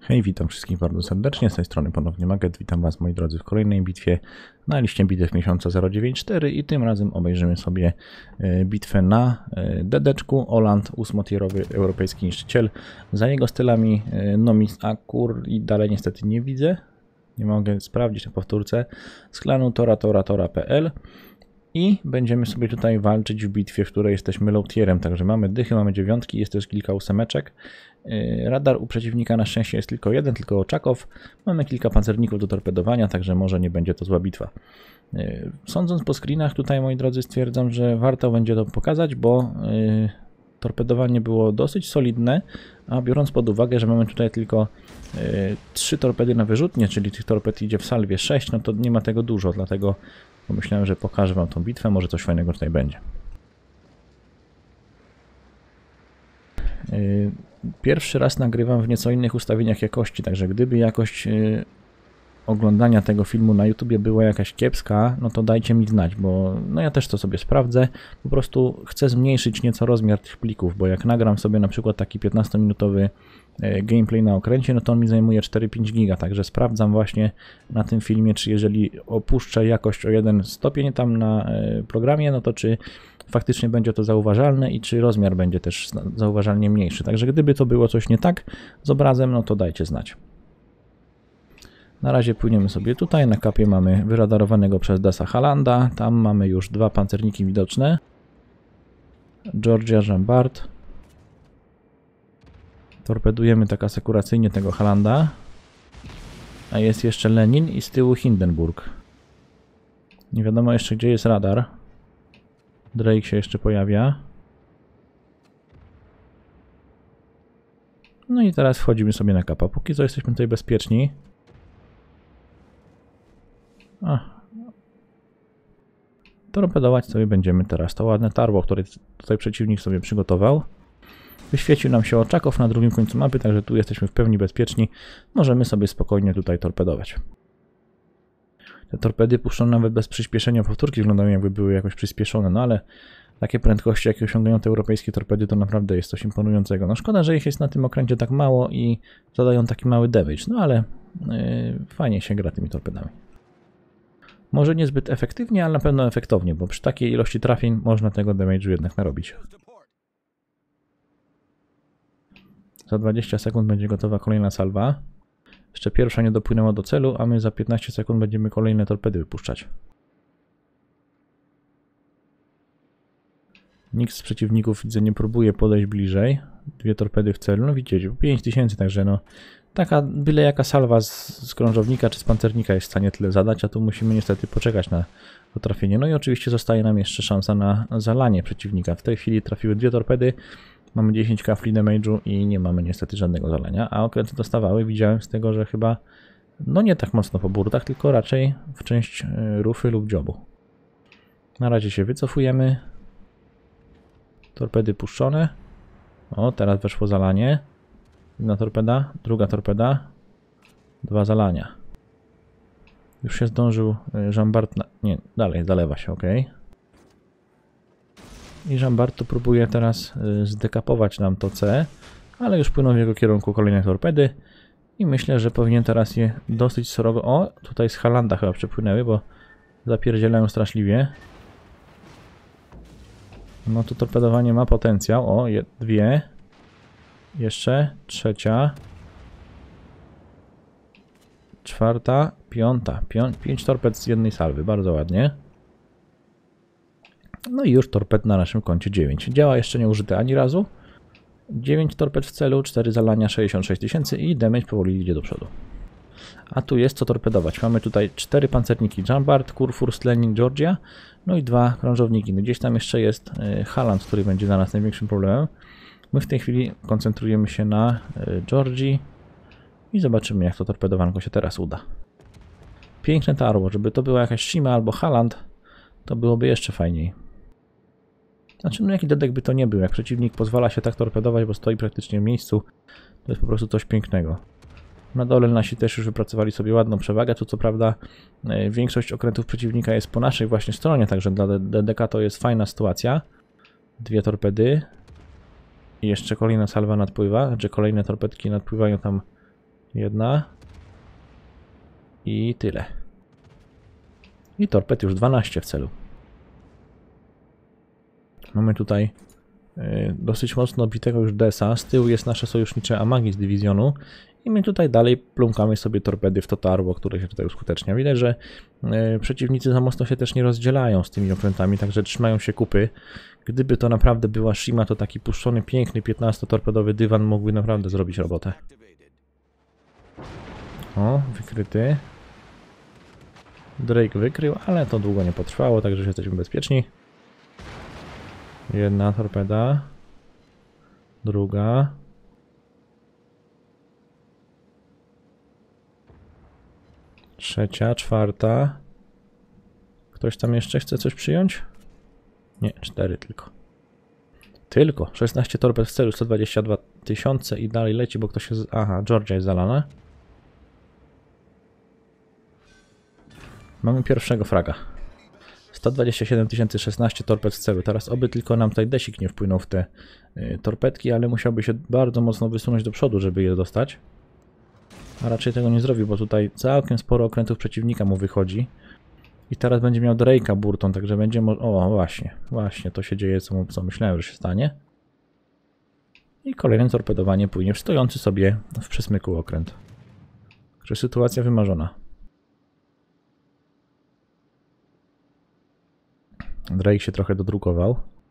Hej, witam wszystkich bardzo serdecznie, z tej strony ponownie Maget, witam Was moi drodzy w kolejnej bitwie na liście bitew miesiąca 094 i tym razem obejrzymy sobie bitwę na DD-czku, Oland, 8-tierowy europejski niszczyciel. Za jego stylami Nomis Akur i dalej niestety nie widzę, nie mogę sprawdzić na powtórce, z klanu Tora.pl. I będziemy sobie tutaj walczyć w bitwie, w której jesteśmy low tierem, także mamy dychy, mamy dziewiątki, jest też kilka ósemeczek. Radar u przeciwnika na szczęście jest tylko jeden, tylko Oczakow. Mamy kilka pancerników do torpedowania, także może nie będzie to zła bitwa. Sądząc po screenach tutaj, moi drodzy, stwierdzam, że warto będzie to pokazać, bo torpedowanie było dosyć solidne, a biorąc pod uwagę, że mamy tutaj tylko 3 torpedy na wyrzutnie, czyli tych torped idzie w salwie 6, no to nie ma tego dużo, dlatego pomyślałem, że pokażę Wam tą bitwę, może coś fajnego tutaj będzie. Pierwszy raz nagrywam w nieco innych ustawieniach jakości, także gdyby jakość oglądania tego filmu na YouTubie była jakaś kiepska, no to dajcie mi znać, bo no ja też to sobie sprawdzę. Po prostu chcę zmniejszyć nieco rozmiar tych plików, bo jak nagram sobie na przykład taki 15-minutowy gameplay na okręcie, no to on mi zajmuje 4-5 giga, także sprawdzam właśnie na tym filmie, czy jeżeli opuszczę jakość o 1 stopień tam na programie, no to czy faktycznie będzie to zauważalne i czy rozmiar będzie też zauważalnie mniejszy. Także gdyby to było coś nie tak z obrazem, no to dajcie znać. Na razie płyniemy sobie tutaj, na kapie mamy wyradarowanego przez Dasa Halanda, tam mamy już 2 pancerniki widoczne. Georgia, Jean-Bart. Torpedujemy tak asekuracyjnie tego Halanda. A jest jeszcze Lenin i z tyłu Hindenburg. Nie wiadomo jeszcze gdzie jest radar. Drake się jeszcze pojawia. No i teraz wchodzimy sobie na kapa. Póki co jesteśmy tutaj bezpieczni. Torpedować sobie będziemy teraz to ładne tarło, które tutaj przeciwnik sobie przygotował. Wyświecił nam się Oczakow na drugim końcu mapy, także tu jesteśmy w pełni bezpieczni. Możemy sobie spokojnie tutaj torpedować. Te torpedy puszczone nawet bez przyspieszenia powtórki wyglądają jakby były jakoś przyspieszone, no ale takie prędkości jakie osiągają te europejskie torpedy to naprawdę jest coś imponującego. No szkoda, że ich jest na tym okręcie tak mało i zadają taki mały damage, no ale fajnie się gra tymi torpedami. Może niezbyt efektywnie, ale na pewno efektownie, bo przy takiej ilości trafień można tego damage'u jednak narobić. Za 20 sekund będzie gotowa kolejna salwa. Jeszcze pierwsza nie dopłynęła do celu, a my za 15 sekund będziemy kolejne torpedy wypuszczać. Nikt z przeciwników, widzę, nie próbuje podejść bliżej. 2 torpedy w celu, no widzicie, 5000, także no taka byle jaka salwa z krążownika czy z pancernika jest w stanie tyle zadać, a tu musimy niestety poczekać na to trafienie. No i oczywiście zostaje nam jeszcze szansa na zalanie przeciwnika. W tej chwili trafiły 2 torpedy, mamy 10 kafli damage'u i nie mamy niestety żadnego zalania, a okręty dostawały, widziałem z tego, że chyba no nie tak mocno po burtach, tylko raczej w część rufy lub dziobu. Na razie się wycofujemy. Torpedy puszczone. O, teraz weszło zalanie. Jedna torpeda, druga torpeda. 2 zalania. Już się zdążył Jean-Bart na... Nie, dalej zalewa się, ok. I Jean-Bart tu próbuje teraz zdekapować nam to C, ale już płyną w jego kierunku kolejne torpedy. I myślę, że powinien teraz je dosyć srogo... O, tutaj z Halanda chyba przepłynęły, bo zapierdzielają straszliwie. No to torpedowanie ma potencjał. O, 2. Jeszcze 3. 4. 5. 5 torped z jednej salwy. Bardzo ładnie. No i już torped na naszym koncie 9. Działa jeszcze nie użyte ani razu. 9 torped w celu, 4 zalania, 66 000 i damage powoli idzie do przodu. A tu jest co torpedować. Mamy tutaj 4 pancerniki Jean-Bart, Kurfürst, Lenin, Georgia. No i 2 krążowniki. No gdzieś tam jeszcze jest Haland, który będzie dla nas największym problemem. My w tej chwili koncentrujemy się na Georgii i zobaczymy, jak to torpedowanko się teraz uda. Piękne tarło, żeby to była jakaś Shima albo Haland, to byłoby jeszcze fajniej. Znaczy, no jaki dedek by to nie był, jak przeciwnik pozwala się tak torpedować, bo stoi praktycznie w miejscu, to jest po prostu coś pięknego. Na dole nasi też już wypracowali sobie ładną przewagę, tu co prawda większość okrętów przeciwnika jest po naszej właśnie stronie, także dla DDK to jest fajna sytuacja. 2 torpedy. I jeszcze kolejna salwa nadpływa, znaczy kolejne torpedki nadpływają tam Jedna. I tyle. I torped już 12 w celu. Mamy tutaj dosyć mocno bitego już Desa. Z tyłu jest nasze sojusznicze Amagi z dywizjonu. I my tutaj dalej plumkamy sobie torpedy w to tarło, które się tutaj uskutecznia. Widać, że przeciwnicy za mocno się też nie rozdzielają z tymi okrętami, także trzymają się kupy. Gdyby to naprawdę była Shima, to taki puszczony, piękny 15-torpedowy dywan mógłby naprawdę zrobić robotę. O, wykryty. Drake wykrył, ale to długo nie potrwało, także jesteśmy bezpieczni. Jedna torpeda. Druga. Trzecia, czwarta. Ktoś tam jeszcze chce coś przyjąć? Nie, 4 tylko. Tylko 16 torped w celu, 122 000 i dalej leci, bo ktoś jest... Aha, Georgia jest zalana. Mamy pierwszego fraga. 127 000, 16 torped w celu. Teraz oby tylko nam tutaj desik nie wpłynął w te torpedki, ale musiałby się bardzo mocno wysunąć do przodu, żeby je dostać. A raczej tego nie zrobił, bo tutaj całkiem sporo okrętów przeciwnika mu wychodzi. I teraz będzie miał Drake'a Burton, także będzie... O, właśnie, to się dzieje, co myślałem, że się stanie. I kolejne torpedowanie płynie w stojący sobie w przesmyku okręt. Także sytuacja wymarzona. Drake się trochę dodrukował.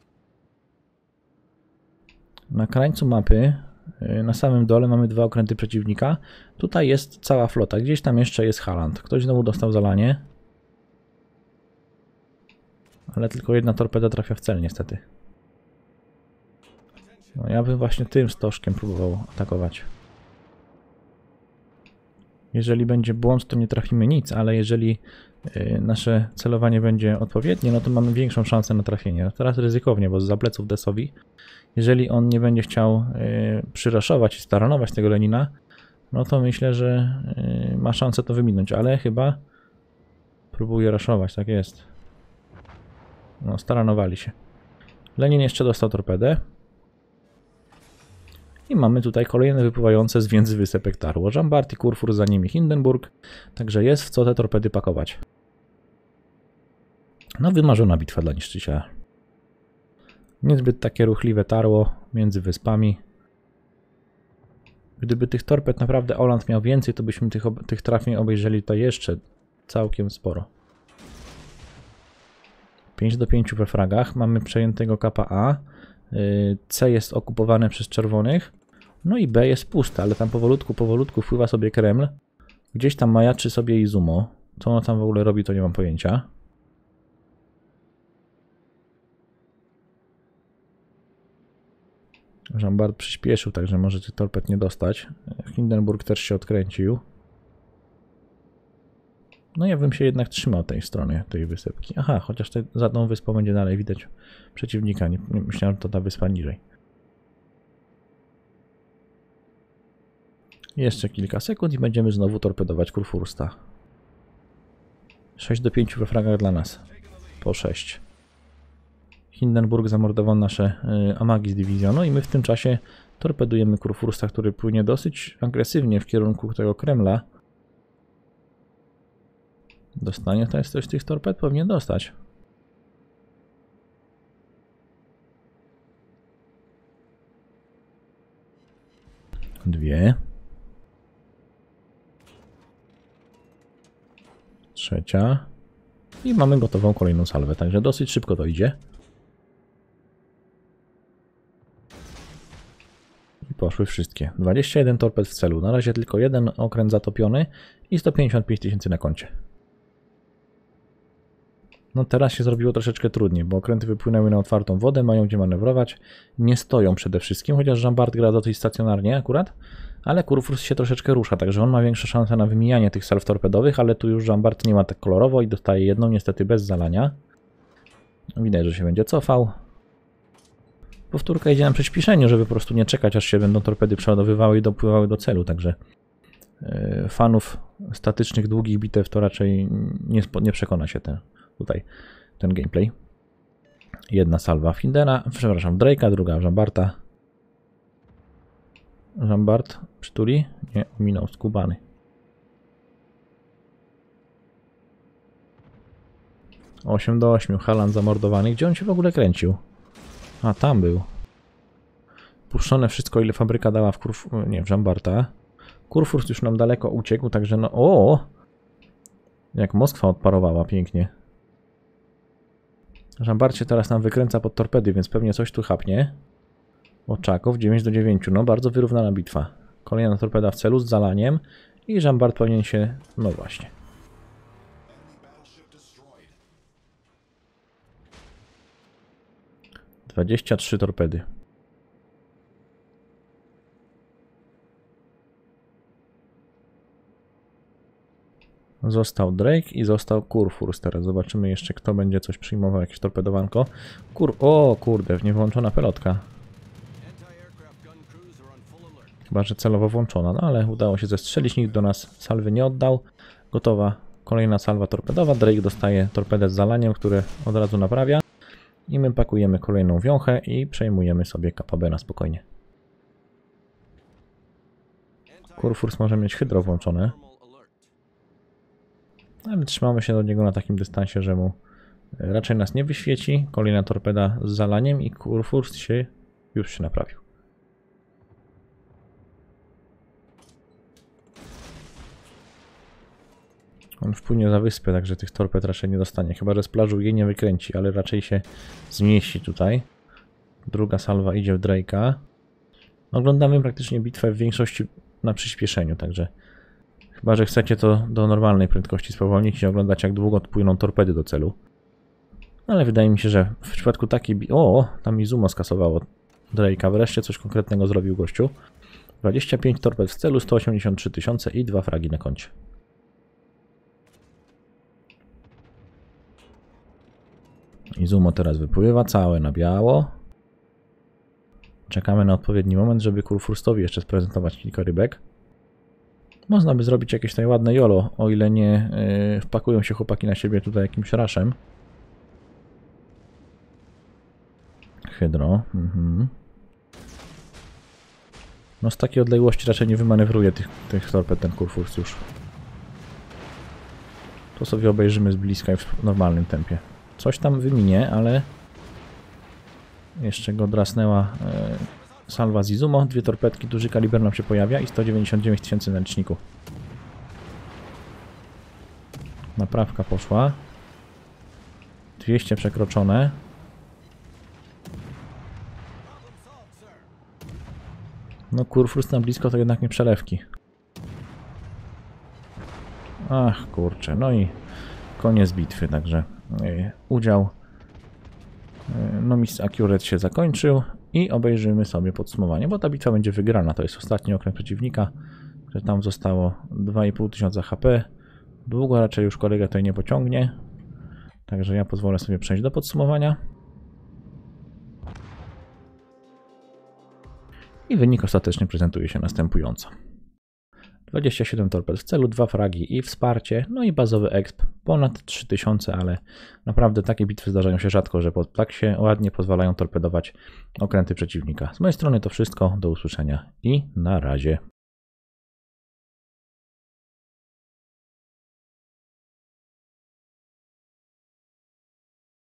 Na krańcu mapy, na samym dole mamy 2 okręty przeciwnika. Tutaj jest cała flota. Gdzieś tam jeszcze jest Haland. Ktoś znowu dostał zalanie. Ale tylko jedna torpeda trafia w cel niestety. No, ja bym właśnie tym stożkiem próbował atakować. Jeżeli będzie błąd, to nie trafimy nic, ale jeżeli nasze celowanie będzie odpowiednie, no to mamy większą szansę na trafienie. Teraz ryzykownie, bo zza pleców Desowi. Jeżeli on nie będzie chciał przyraszować i staranować tego Lenina, no to myślę, że ma szansę to wyminąć, ale chyba próbuje raszować, tak jest. No, staranowali się. Lenin jeszcze dostał torpedę. I mamy tutaj kolejne wypływające z więzy wysepek tarło. Jean-Bart i Kurfur, za nimi Hindenburg. Także jest w co te torpedy pakować. No, wymarzona bitwa dla niszczyciela. Niezbyt takie ruchliwe tarło między wyspami. Gdyby tych torped naprawdę Oland miał więcej, to byśmy tych trafień obejrzeli to jeszcze całkiem sporo. 5-5 we fragach. Mamy przejętego kapa A. C jest okupowane przez czerwonych. No i B jest puste, ale tam powolutku wpływa sobie Kreml. Gdzieś tam majaczy sobie Izumo. Co ono tam w ogóle robi, to nie mam pojęcia. Jean-Bart przyspieszył, także może tych torped nie dostać. Hindenburg też się odkręcił. No ja bym się jednak trzymał tej strony, tej wysepki. Aha, chociaż za tą wyspą będzie dalej widać przeciwnika. Nie myślałem, że to ta wyspa niżej. Jeszcze kilka sekund i będziemy znowu torpedować Kurfürsta. 6-5 we fragach dla nas. Po 6. Hindenburg zamordował nasze Amagi z dywizjonu i my w tym czasie torpedujemy Kurfürsta, który płynie dosyć agresywnie w kierunku tego Kremla. Dostanie to jest coś tych torped? Powinien dostać. Dwie. Trzecia. I mamy gotową kolejną salwę, także dosyć szybko to idzie. I poszły wszystkie. 21 torped w celu. Na razie tylko jeden okręt zatopiony i 155 000 na koncie. No teraz się zrobiło troszeczkę trudniej, bo okręty wypłynęły na otwartą wodę, mają gdzie manewrować, nie stoją przede wszystkim, chociaż Jean-Bart gra dosyć stacjonarnie akurat, ale Kurfürst się troszeczkę rusza, także on ma większe szanse na wymijanie tych salw torpedowych, ale tu już Jean-Bart nie ma tak kolorowo i dostaje jedną niestety bez zalania. Widać, że się będzie cofał. Powtórka idzie na przyspieszeniu, żeby po prostu nie czekać, aż się będą torpedy przeładowywały i dopływały do celu, także fanów statycznych, długich bitew to raczej nie przekona się ten gameplay. Jedna salwa Findena, przepraszam, Drake'a, druga Jean-Barta. Jean-Bart przytuli? Nie, minął skubany. Osiem do 8. Haaland zamordowany. Gdzie on się w ogóle kręcił? A, tam był. Puszczone wszystko, ile fabryka dała w w Jean-Barta. Kurfürst już nam daleko uciekł, także no... O! Jak Moskwa odparowała pięknie. Jean-Bart się teraz nam wykręca pod torpedy, więc pewnie coś tu chapnie. Oczaków 9 do 9. No bardzo wyrównana bitwa. Kolejna torpeda w celu z zalaniem. I Jean-Bart powinien się... No właśnie. - 23 torpedy. Został Drake i został Kurfürst. Teraz zobaczymy jeszcze, kto będzie coś przyjmował, jakieś torpedowanko. O kurde, niewłączona pelotka. Chyba, że celowo włączona, no ale udało się zestrzelić, nikt do nas salwy nie oddał. Gotowa kolejna salwa torpedowa. Drake dostaje torpedę z zalaniem, które od razu naprawia. I my pakujemy kolejną wiąchę i przejmujemy sobie KPB na spokojnie. Kurfürst może mieć hydro włączone. Ale trzymamy się do niego na takim dystansie, że mu raczej nas nie wyświeci. Kolejna torpeda z zalaniem i Kurfürst już się naprawił. On wpłynie za wyspę, także tych torped raczej nie dostanie. Chyba że z plażu jej nie wykręci, ale raczej się zmieści tutaj. Druga salwa idzie w Drake'a. Oglądamy praktycznie bitwę w większości na przyspieszeniu, także chyba że chcecie to do normalnej prędkości spowolnić i oglądać, jak długo odpłyną torpedy do celu. Ale wydaje mi się, że w przypadku takiej... O, tam Izumo skasowało Drake'a. Wreszcie coś konkretnego zrobił gościu. 25 torped w celu, 183 000 i 2 fragi na koncie. Izumo teraz wypływa całe na biało. Czekamy na odpowiedni moment, żeby Kurfürstowi jeszcze sprezentować kilka rybek. Można by zrobić jakieś tutaj ładne jolo, o ile nie wpakują się chłopaki na siebie tutaj jakimś raszem. Hydro. No z takiej odległości raczej nie wymanewruje tych torped ten Kurfürst już. To sobie obejrzymy z bliska i w normalnym tempie. Coś tam wyminie, ale jeszcze go drasnęła salwa z Izumo. 2 torpedki, duży kaliber nam się pojawia i 199 000 na liczniku. Naprawka poszła. 200 przekroczone. No Kurfürst na blisko to jednak nie przelewki. Ach kurczę, no i koniec bitwy, także udział no Miss Accurate się zakończył i obejrzymy sobie podsumowanie, bo ta bitwa będzie wygrana. To jest ostatni okręt przeciwnika, że tam zostało 2500 HP. Długo raczej już kolega tutaj nie pociągnie, także ja pozwolę sobie przejść do podsumowania. I wynik ostateczny prezentuje się następująco. 27 torped w celu, 2 fragi i wsparcie, no i bazowy exp ponad 3000, ale naprawdę takie bitwy zdarzają się rzadko, że tak się ładnie pozwalają torpedować okręty przeciwnika. Z mojej strony to wszystko, do usłyszenia i na razie.